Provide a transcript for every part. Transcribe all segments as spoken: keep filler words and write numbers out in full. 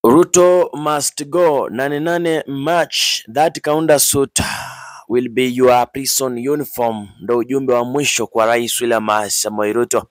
Ruto must go. ninety-nine March, that counter suit will be your prison uniform. Ndo ujumbe wa mwisho kwa Rais William Samoei Ruto,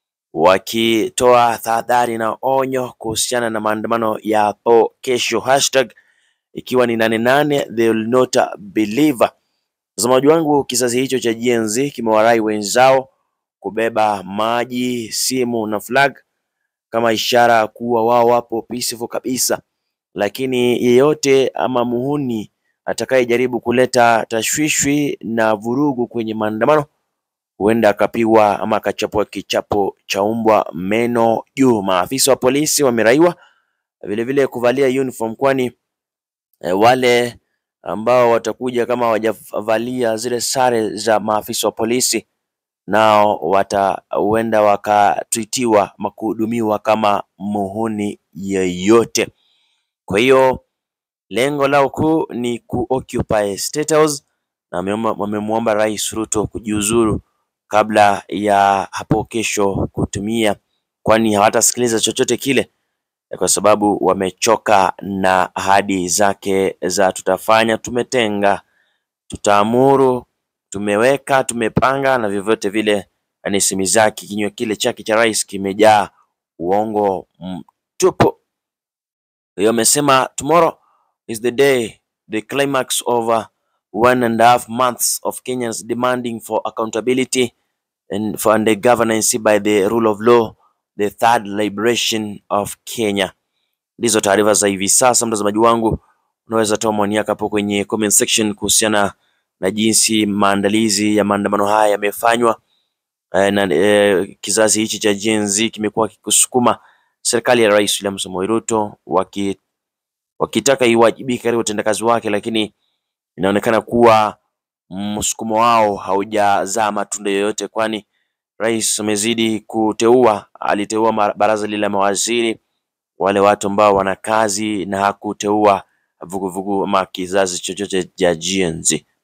wakitoa tahadhari na onyo kuhusiana na maandamano ya hapo kesho, hashtag ikiwa ni nane nane they will not believe. Mtazamaji wangu, kizazi hicho cha Gen Z kimewarai wenzao kubeba maji, simu na flag kama ishara kuwa wao wapo peaceful kabisa, lakini yeyote ama muhuni atakayejaribu kuleta tashwishwi na vurugu kwenye maandamano huenda akapigwa ama akachapwa kichapo cha umbwa meno juu. Maafisa wa polisi wameraiwa vile vile kuvalia uniform, kwani e, wale ambao watakuja kama hawajavalia zile sare za maafisa wa polisi nao wata huenda wakatreatiwa makuhudumiwa kama muhuni yeyote. Kwa hiyo lengo lao kuu ni kuoccupy State House, na wamemuomba Rais Ruto kujiuzuru kabla ya hapo kesho kutumia, kwani hawatasikiliza chochote kile kwa sababu wamechoka na ahadi zake za tutafanya, tumetenga, tutaamuru, tumeweka, tumepanga na vyovyote vile. Anisemi zake, kinywa kile chake cha rais kimejaa uongo mtupu. Yeye amesema tomorrow is the day, the climax of one and a half months of Kenyans demanding for accountability and for the governance by the rule of law, the third liberation of Kenya. Ndizo taarifa za hivi sasa. Mtazamaji wangu, unaweza toa maoni yako hapo kwenye comment section kuhusiana na jinsi maandalizi ya maandamano haya yamefanywa e, na e, kizazi hichi cha Gen Z kimekuwa kikusukuma serikali ya Rais William Samoei Ruto waki, wakitaka iwajibike katika utendakazi wake, lakini inaonekana kuwa msukumo wao haujazaa matunda yoyote, kwani rais amezidi kuteua, aliteua baraza lile la mawaziri, wale watu ambao wana kazi, na hakuteua vuguvugu ama kizazi chochote cha Gen Z.